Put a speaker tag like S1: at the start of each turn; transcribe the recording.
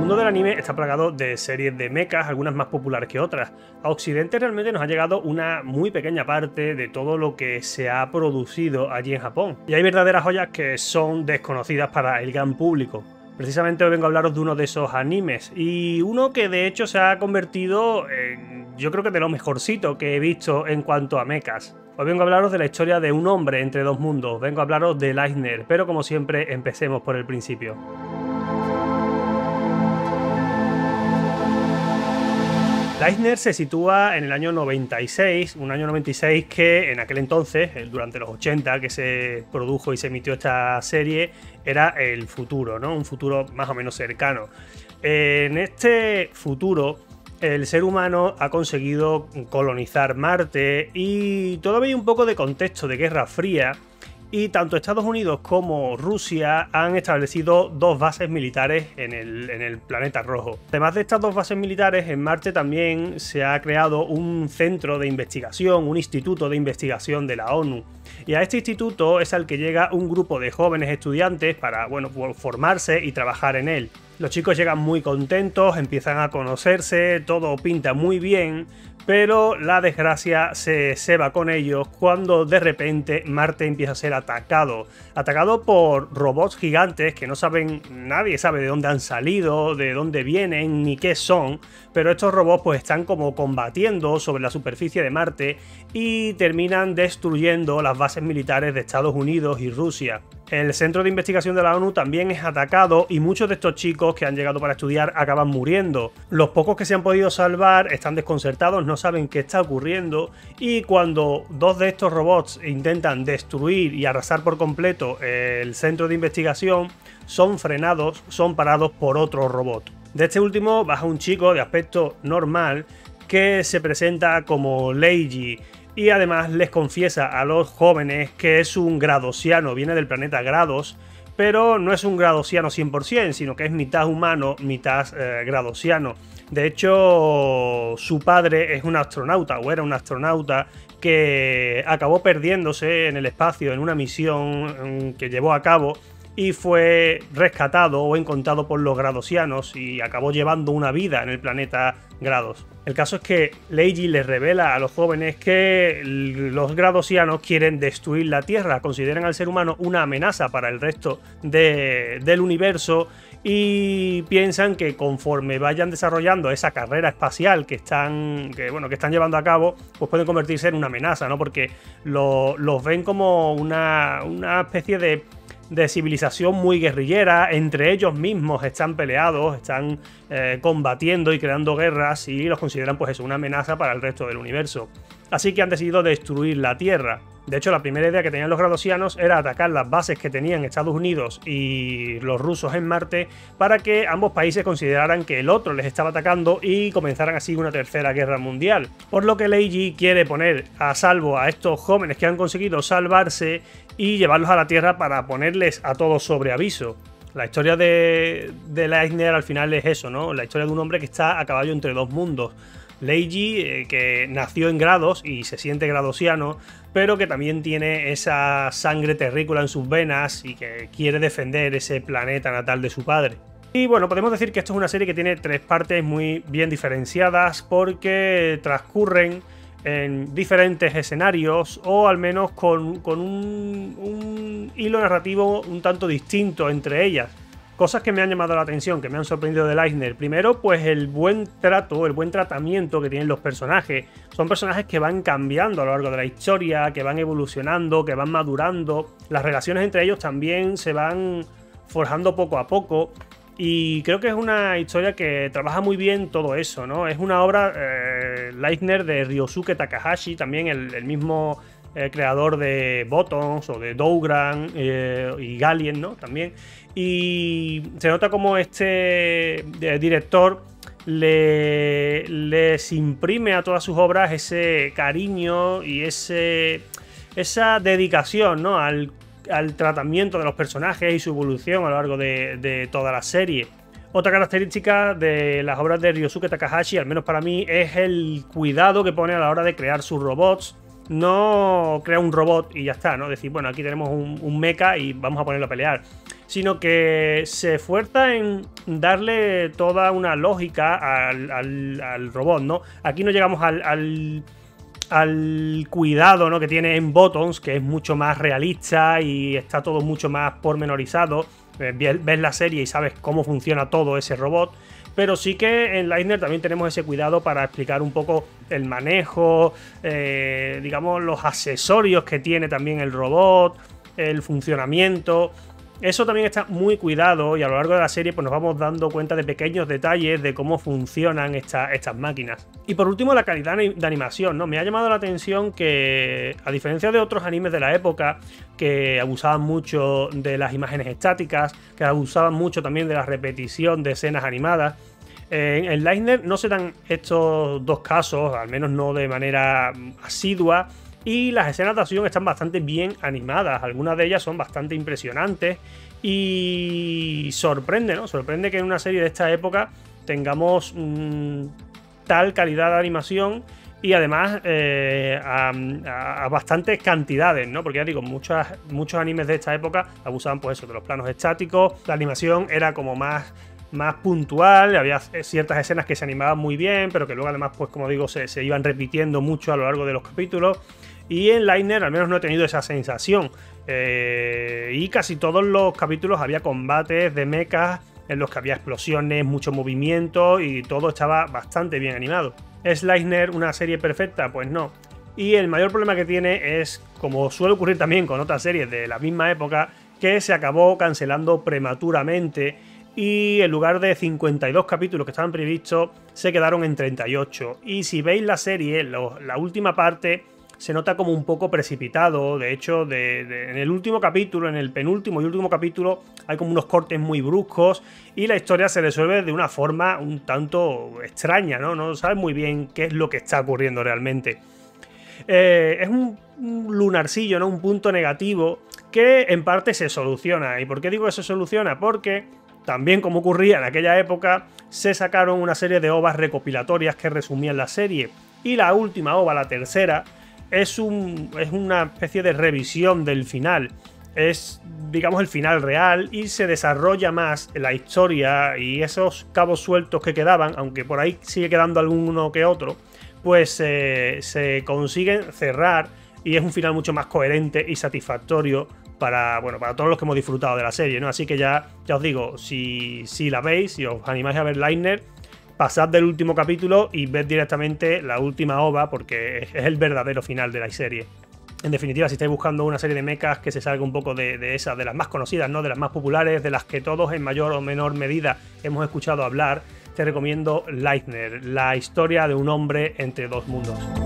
S1: mundo del anime está plagado de series de mechas, algunas más populares que otras. A Occidente realmente nos ha llegado una muy pequeña parte de todo lo que se ha producido allí en Japón. Y hay verdaderas joyas que son desconocidas para el gran público. Precisamente hoy vengo a hablaros de uno de esos animes, y uno que de hecho se ha convertido en, yo creo que de lo mejorcito que he visto en cuanto a mechas. Hoy vengo a hablaros de la historia de un hombre entre dos mundos, vengo a hablaros de Leithner, pero como siempre empecemos por el principio. Leithner se sitúa en el año 96, un año 96 que en aquel entonces, durante los 80 que se produjo y se emitió esta serie, era el futuro, ¿no? Un futuro más o menos cercano. En este futuro, el ser humano ha conseguido colonizar Marte y todavía hay un poco de contexto de Guerra Fría. Y tanto Estados Unidos como Rusia han establecido dos bases militares en el planeta rojo. Además de estas dos bases militares, en Marte también se ha creado un centro de investigación, un instituto de investigación de la ONU. Y a este instituto es al que llega un grupo de jóvenes estudiantes para, bueno, formarse y trabajar en él. Los chicos llegan muy contentos, empiezan a conocerse, todo pinta muy bien, pero la desgracia se ceba con ellos cuando de repente Marte empieza a ser atacado por robots gigantes que no saben, nadie sabe de dónde han salido, de dónde vienen ni qué son, pero estos robots pues están como combatiendo sobre la superficie de Marte y terminan destruyendo las bases militares de Estados Unidos y Rusia. El centro de investigación de la ONU también es atacado y muchos de estos chicos que han llegado para estudiar acaban muriendo. Los pocos que se han podido salvar están desconcertados, no saben qué está ocurriendo, y cuando dos de estos robots intentan destruir y arrasar por completo el centro de investigación, son frenados, son parados por otro robot. De este último baja un chico de aspecto normal que se presenta como Leiji, y además les confiesa a los jóvenes que es un gradosiano, viene del planeta Grados, pero no es un gradosiano 100%, sino que es mitad humano, mitad gradosiano. De hecho, su padre es un astronauta, o era un astronauta, que acabó perdiéndose en el espacio en una misión que llevó a cabo, y fue rescatado o encontrado por los gradosianos y acabó llevando una vida en el planeta Grados. El caso es que Leiji les revela a los jóvenes que los gradosianos quieren destruir la Tierra, consideran al ser humano una amenaza para el resto del universo y piensan que conforme vayan desarrollando esa carrera espacial que están llevando a cabo, pues pueden convertirse en una amenaza, ¿no? Porque los ven como una especie de civilización muy guerrillera, entre ellos mismos están peleados, están combatiendo y creando guerras y los consideran pues eso, una amenaza para el resto del universo. Así que han decidido destruir la Tierra. De hecho, la primera idea que tenían los gradosianos era atacar las bases que tenían Estados Unidos y los rusos en Marte para que ambos países consideraran que el otro les estaba atacando y comenzaran así una tercera guerra mundial. Por lo que Leiji quiere poner a salvo a estos jóvenes que han conseguido salvarse y llevarlos a la Tierra para ponerles a todos sobre aviso. La historia de Leithner al final es eso, ¿no? La historia de un hombre que está a caballo entre dos mundos. Leiji, que nació en Grados y se siente gradosiano, pero que también tiene esa sangre terrícola en sus venas y que quiere defender ese planeta natal de su padre. Y bueno, podemos decir que esto es una serie que tiene tres partes muy bien diferenciadas porque transcurren en diferentes escenarios o al menos con un hilo narrativo un tanto distinto entre ellas. Cosas que me han llamado la atención, que me han sorprendido de Leithner. Primero, pues el buen trato, el buen tratamiento que tienen los personajes. Son personajes que van cambiando a lo largo de la historia, que van evolucionando, que van madurando. Las relaciones entre ellos también se van forjando poco a poco. Y creo que es una historia que trabaja muy bien todo eso, ¿no? Es una obra, Leithner, de Ryosuke Takahashi, también el mismo creador de Buttons o de Douran y Galien, ¿no? También. Y se nota como este director les imprime a todas sus obras ese cariño y esa dedicación, ¿no? al tratamiento de los personajes y su evolución a lo largo de toda la serie. Otra característica de las obras de Ryosuke Takahashi, al menos para mí, es el cuidado que pone a la hora de crear sus robots. No crea un robot y ya está, ¿no? Decir, bueno, aquí tenemos un mecha y vamos a ponerlo a pelear. sino que se esfuerza en darle toda una lógica al robot, ¿no? Aquí no llegamos al cuidado, ¿no?, que tiene en Bottoms, que es mucho más realista y está todo mucho más pormenorizado. Ves la serie y sabes cómo funciona todo ese robot. Pero sí que en Leitner también tenemos ese cuidado para explicar un poco el manejo, digamos, los accesorios que tiene también el robot, el funcionamiento. Eso también está muy cuidado y a lo largo de la serie pues nos vamos dando cuenta de pequeños detalles de cómo funcionan estas máquinas. Y por último, la calidad de animación, ¿no? Me ha llamado la atención que, a diferencia de otros animes de la época que abusaban mucho de las imágenes estáticas, que abusaban mucho también de la repetición de escenas animadas, en Leitner no se dan estos dos casos, al menos no de manera asidua. Y las escenas de acción están bastante bien animadas, algunas de ellas son bastante impresionantes y sorprende, ¿no? Sorprende que en una serie de esta época tengamos tal calidad de animación y además a bastantes cantidades, ¿no? Porque ya digo, muchos animes de esta época abusaban pues eso, de los planos estáticos, la animación era como más puntual, había ciertas escenas que se animaban muy bien, pero que luego además, pues como digo, se iban repitiendo mucho a lo largo de los capítulos. Y en Leitner al menos no he tenido esa sensación. Y casi todos los capítulos había combates de mechas en los que había explosiones, mucho movimiento y todo estaba bastante bien animado. ¿Es Leitner una serie perfecta? Pues no. Y el mayor problema que tiene es, como suele ocurrir también con otras series de la misma época, que se acabó cancelando prematuramente y en lugar de 52 capítulos que estaban previstos, se quedaron en 38. Y si veis la serie, la última parte se nota como un poco precipitado. De hecho, en el último capítulo, en el penúltimo y último capítulo, hay como unos cortes muy bruscos y la historia se resuelve de una forma un tanto extraña, ¿no? No sabes muy bien qué es lo que está ocurriendo realmente. Es un lunarcillo, ¿no? Un punto negativo que en parte se soluciona. ¿Y por qué digo que se soluciona? Porque también, como ocurría en aquella época, se sacaron una serie de ovas recopilatorias que resumían la serie. Y la última ova, la tercera, es una especie de revisión del final. Es, digamos, el final real y se desarrolla más la historia y esos cabos sueltos que quedaban, aunque por ahí sigue quedando alguno que otro, pues se consiguen cerrar y es un final mucho más coherente y satisfactorio para todos los que hemos disfrutado de la serie, ¿no? Así que ya os digo, si la veis, si os animáis a ver Leitner, pasad del último capítulo y ved directamente la última ova porque es el verdadero final de la serie. En definitiva, si estáis buscando una serie de mechas que se salga un poco de esas, de las más conocidas, ¿no? De las más populares, de las que todos en mayor o menor medida hemos escuchado hablar, te recomiendo Leitner, la historia de un hombre entre dos mundos.